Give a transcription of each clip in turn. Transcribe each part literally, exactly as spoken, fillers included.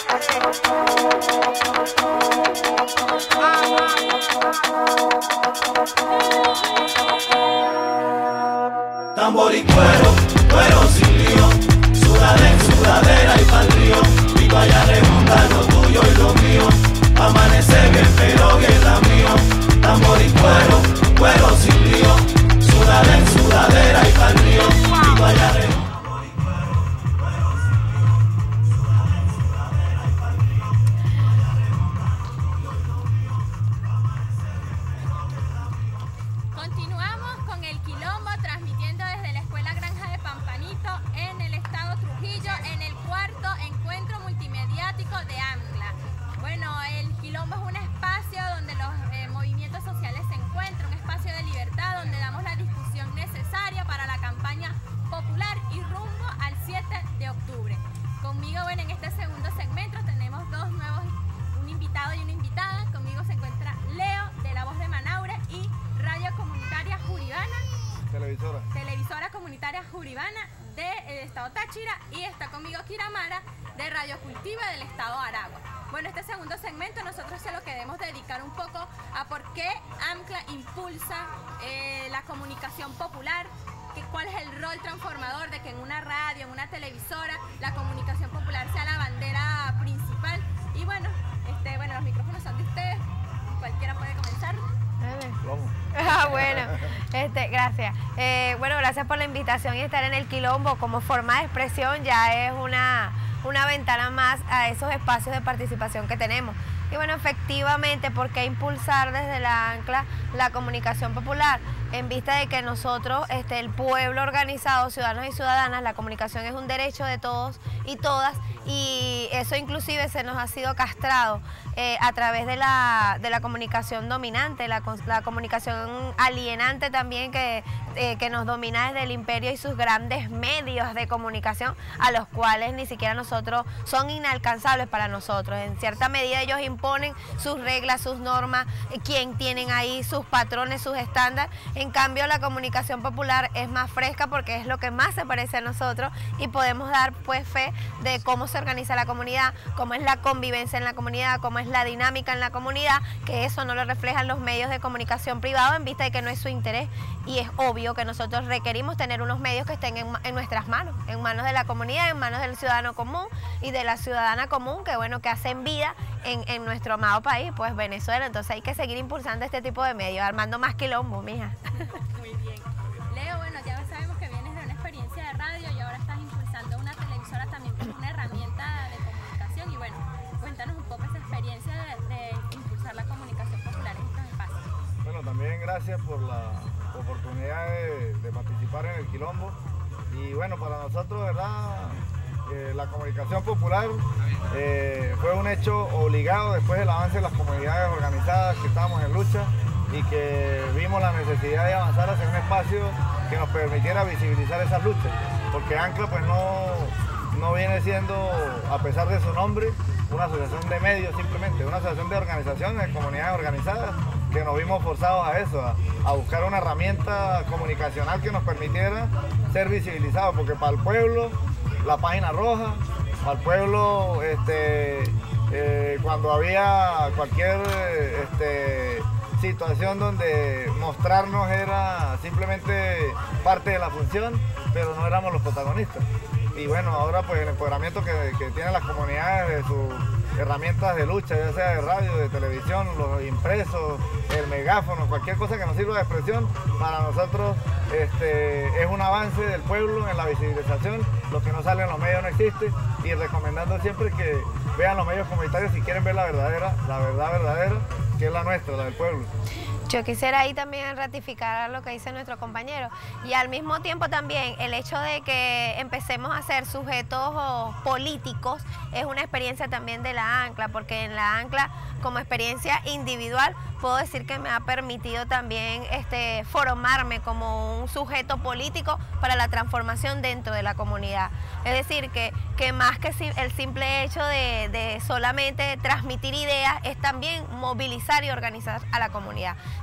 Tambor y cuero, cuero sin lío, sudadera en sudadera y pa'l río, y vaya redonda lo tuyo y lo mío, amanece bien pero bien la mío. Tambor y cuero, cuero sin lío, sudadera en sudadera y pa'l río, y vaya redonda. Televisora. Televisora comunitaria Juribana del estado Táchira, y está conmigo Kira Mara de Radio Cultiva del estado Aragua. Bueno, este segundo segmento nosotros se lo queremos dedicar un poco a por qué AMCLA impulsa eh, la comunicación popular, que, cuál es el rol transformador de que en una radio, en una televisora, la comunicación popular sea la bandera principal. Y bueno, este, bueno, los micrófonos son de ustedes, cualquiera puede comenzar. Vamos. Ah, bueno, este, gracias. Eh, bueno, gracias por la invitación y estar en el Quilombo como forma de expresión. Ya es una, una ventana más a esos espacios de participación que tenemos. Y bueno, efectivamente, ¿por qué impulsar desde la AMCLA la comunicación popular? En vista de que nosotros, este, el pueblo organizado, ciudadanos y ciudadanas, la comunicación es un derecho de todos y todas, y eso inclusive se nos ha sido castrado eh, a través de la, de la comunicación dominante, la, la comunicación alienante también que, eh, que nos domina desde el imperio y sus grandes medios de comunicación, a los cuales ni siquiera nosotros son inalcanzables para nosotros. En cierta medida ellos imponen sus reglas, sus normas, quién tienen ahí, sus patrones, sus estándares. En cambio, la comunicación popular es más fresca porque es lo que más se parece a nosotros, y podemos dar pues fe de cómo se organiza la comunidad, cómo es la convivencia en la comunidad, cómo es la dinámica en la comunidad, que eso no lo reflejan los medios de comunicación privados en vista de que no es su interés. Y es obvio que nosotros requerimos tener unos medios que estén en, en nuestras manos, en manos de la comunidad, en manos del ciudadano común y de la ciudadana común, que bueno, que hacen vida en, en nuestro amado país, pues Venezuela. Entonces hay que seguir impulsando este tipo de medios, armando más quilombo, mija. Muy bien. Leo, bueno, ya sabemos que vienes de una experiencia de radio y ahora estás impulsando una televisora también como una herramienta de comunicación. Y bueno, cuéntanos un poco esa experiencia de, de impulsar la comunicación popular en estos espacios. Bueno, también gracias por la oportunidad de, de participar en el Quilombo. Y bueno, para nosotros, ¿verdad? Eh, la comunicación popular eh, fue un hecho obligado después del avance de las comunidades organizadas que estábamos en lucha, y que vimos la necesidad de avanzar hacia un espacio que nos permitiera visibilizar esas luchas, porque AMCLA pues no, no viene siendo, a pesar de su nombre, una asociación de medios simplemente, una asociación de organizaciones, de comunidades organizadas, que nos vimos forzados a eso, a, a buscar una herramienta comunicacional que nos permitiera ser visibilizados, porque para el pueblo la página roja, para el pueblo este, eh, cuando había cualquier este, situación donde mostrarnos era simplemente parte de la función, pero no éramos los protagonistas. Y bueno, ahora pues el empoderamiento que, que tienen las comunidades de sus herramientas de lucha, ya sea de radio, de televisión, los impresos, el megáfono, cualquier cosa que nos sirva de expresión, para nosotros este, es un avance del pueblo en la visibilización. Lo que no sale en los medios no existe, y recomendando siempre que vean los medios comunitarios si quieren ver la verdadera, la verdad verdadera, que es la nuestra, la del pueblo. Yo quisiera ahí también ratificar lo que dice nuestro compañero, y al mismo tiempo también el hecho de que empecemos a ser sujetos políticos es una experiencia también de la AMCLA, porque en la AMCLA, como experiencia individual, puedo decir que me ha permitido también este, formarme como un sujeto político para la transformación dentro de la comunidad. Es decir, que, que más que el simple hecho de, de solamente transmitir ideas, es también movilizar y organizar a la comunidad.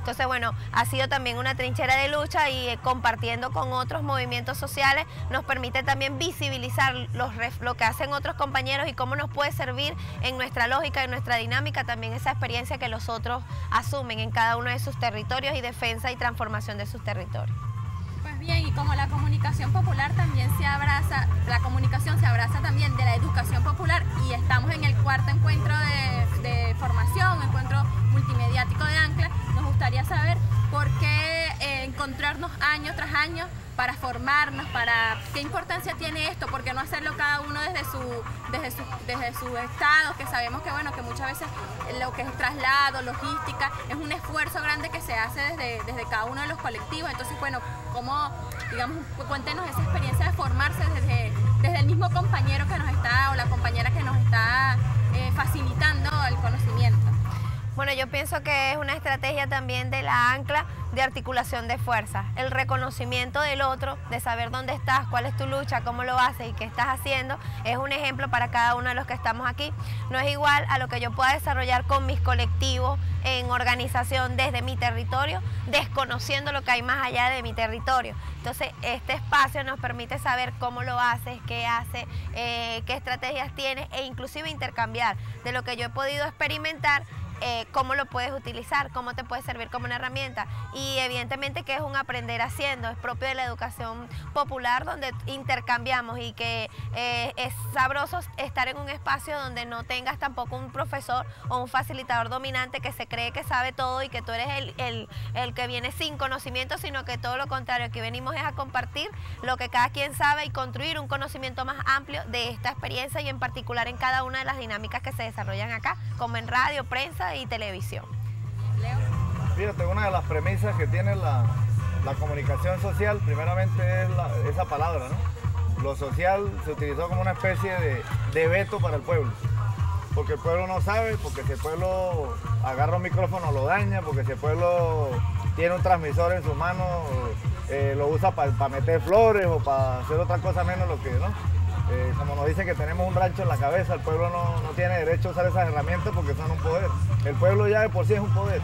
Entonces, bueno, ha sido también una trinchera de lucha y eh, compartiendo con otros movimientos sociales nos permite también visibilizar los, lo que hacen otros compañeros y cómo nos puede servir en nuestra lógica, en nuestra dinámica, también esa experiencia que los otros asumen en cada uno de sus territorios y defensa y transformación de sus territorios. Pues bien, y como la comunicación popular también se abraza, la comunicación se abraza también de la educación popular y estamos en el cuarto encuentro de, de formación, encuentro multimediático de ANCLA, nos gustaría saber por qué eh, encontrarnos año tras año para formarnos, para qué importancia tiene esto, por qué no hacerlo cada uno desde su, desde su, desde su estado, que sabemos que bueno, que muchas veces lo que es traslado, logística, es un esfuerzo grande que se hace desde, desde cada uno de los colectivos. Entonces, bueno, cómo, digamos, cuéntenos esa experiencia de formarse desde, desde el mismo compañero que nos está, o la compañera que nos está eh, facilitando el conocimiento. Bueno, yo pienso que es una estrategia también de la ANCLA de articulación de fuerzas, el reconocimiento del otro, de saber dónde estás, cuál es tu lucha, cómo lo haces y qué estás haciendo, es un ejemplo para cada uno de los que estamos aquí. No es igual a lo que yo pueda desarrollar con mis colectivos en organización desde mi territorio, desconociendo lo que hay más allá de mi territorio. Entonces, este espacio nos permite saber cómo lo haces, qué hace, eh, qué estrategias tienes e inclusive intercambiar de lo que yo he podido experimentar. Eh, cómo lo puedes utilizar, cómo te puede servir como una herramienta y evidentemente que es un aprender haciendo, es propio de la educación popular donde intercambiamos y que eh, es sabroso estar en un espacio donde no tengas tampoco un profesor o un facilitador dominante que se cree que sabe todo y que tú eres el, el, el que viene sin conocimiento, sino que todo lo contrario, aquí venimos es a compartir lo que cada quien sabe y construir un conocimiento más amplio de esta experiencia y en particular en cada una de las dinámicas que se desarrollan acá, como en radio, prensa y televisión. Leo. Fíjate, una de las premisas que tiene la, la comunicación social, primeramente es la, esa palabra, ¿no? Lo social se utilizó como una especie de, de veto para el pueblo, porque el pueblo no sabe, porque si el pueblo agarra un micrófono lo daña, porque si el pueblo tiene un transmisor en sus manos, eh, lo usa para pa meter flores o para hacer otra cosa menos lo que, ¿no? Eh, como nos dicen que tenemos un rancho en la cabeza, el pueblo no, no tiene derecho a usar esas herramientas porque son un poder. El pueblo ya de por sí es un poder.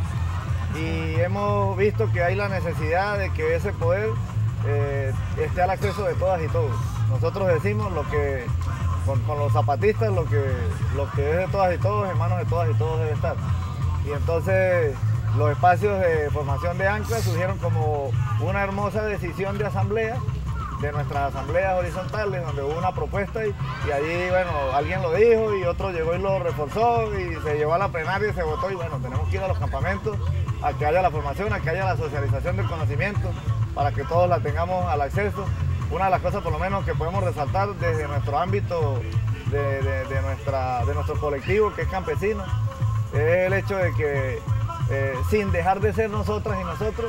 Y hemos visto que hay la necesidad de que ese poder eh, esté al acceso de todas y todos. Nosotros decimos lo que, con, con los zapatistas, lo que, lo que es de todas y todos, en manos de todas y todos debe estar. Y entonces los espacios de formación de ANCLA surgieron como una hermosa decisión de asamblea, de nuestras asambleas horizontales, donde hubo una propuesta y, y allí, bueno, alguien lo dijo y otro llegó y lo reforzó y se llevó a la plenaria y se votó y bueno, tenemos que ir a los campamentos a que haya la formación, a que haya la socialización del conocimiento, para que todos la tengamos al acceso. Una de las cosas por lo menos que podemos resaltar desde nuestro ámbito, de, de, de, nuestra, de nuestro colectivo que es campesino, es el hecho de que eh, sin dejar de ser nosotras y nosotros,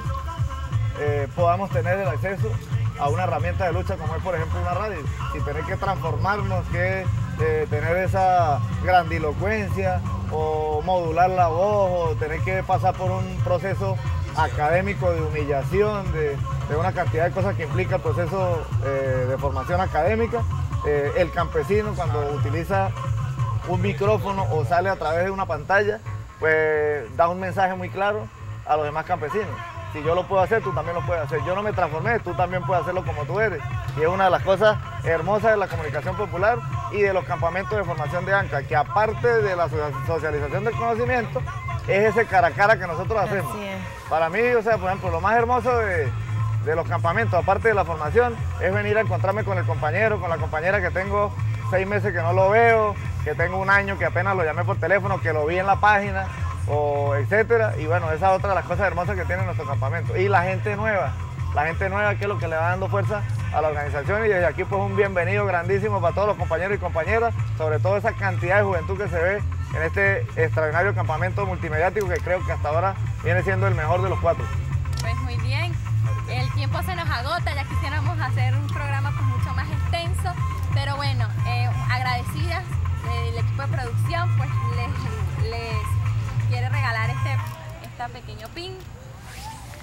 eh, podamos tener el acceso a una herramienta de lucha como es por ejemplo una radio, sin tener que transformarnos, que eh, tener esa grandilocuencia o modular la voz o tener que pasar por un proceso académico de humillación, de, de una cantidad de cosas que implica el proceso eh, de formación académica. Eh, el campesino cuando utiliza un micrófono o sale a través de una pantalla, pues da un mensaje muy claro a los demás campesinos. Si yo lo puedo hacer, tú también lo puedes hacer. Yo no me transformé, tú también puedes hacerlo como tú eres. Y es una de las cosas hermosas de la comunicación popular y de los campamentos de formación de ANCLA, que aparte de la socialización del conocimiento, es ese cara a cara que nosotros hacemos. Así es. Para mí, o sea, por ejemplo, lo más hermoso de, de los campamentos, aparte de la formación, es venir a encontrarme con el compañero, con la compañera que tengo seis meses que no lo veo, que tengo un año que apenas lo llamé por teléfono, que lo vi en la página, o etcétera, y bueno, esa es otra de las cosas hermosas que tiene nuestro campamento. Y la gente nueva, la gente nueva que es lo que le va dando fuerza a la organización y desde aquí pues un bienvenido grandísimo para todos los compañeros y compañeras, sobre todo esa cantidad de juventud que se ve en este extraordinario campamento multimediático que creo que hasta ahora viene siendo el mejor de los cuatro. Pues muy bien, el tiempo se nos agota, ya quisiéramos hacer un programa pues mucho más extenso, pero bueno, eh, agradecidas del equipo de producción, pues les, les quiere regalar este, este pequeño pin.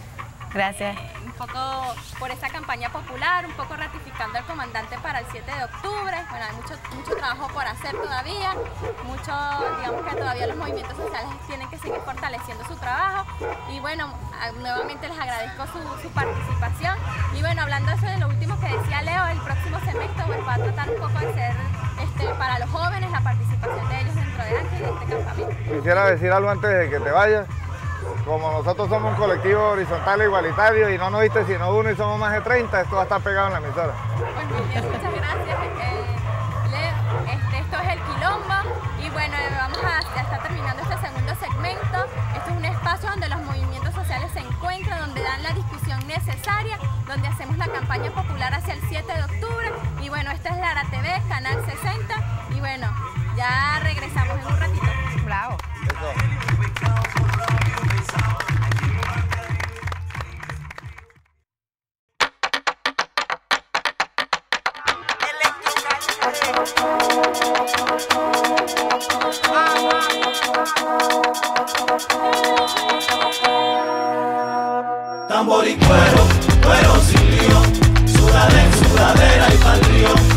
Gracias. Eh, un poco por esa campaña popular, un poco ratificando al comandante para el siete de octubre. Bueno, hay mucho, mucho trabajo por hacer todavía, mucho, digamos que todavía los movimientos sociales tienen que seguir fortaleciendo su trabajo. Y bueno, a, nuevamente les agradezco su, su participación. Y bueno, hablando de eso de lo último que decía Leo, el próximo segmento pues, va a tratar un poco de ser este, para los jóvenes la participación de ellos dentro de Ángel, de este campamento. Quisiera decir algo antes de que te vayas. Como nosotros somos un colectivo horizontal e igualitario y no nos viste sino uno y somos más de treinta, esto va a estar pegado en la emisora. Pues muy bien, muchas gracias. Eh, Leo, este, esto es El Quilombo y bueno, vamos a, ya está terminando este segundo segmento. Esto es un espacio donde los movimientos sociales se encuentran, donde dan la discusión necesaria, donde hacemos la campaña popular hacia el siete de octubre. Y bueno, esta es Lara T V, Canal sesenta. Y bueno, ya regresamos en un ratito. Bravo. Eso. Tambor y cuero, cuero sin lío, sudadera, sudadera y pa'l río.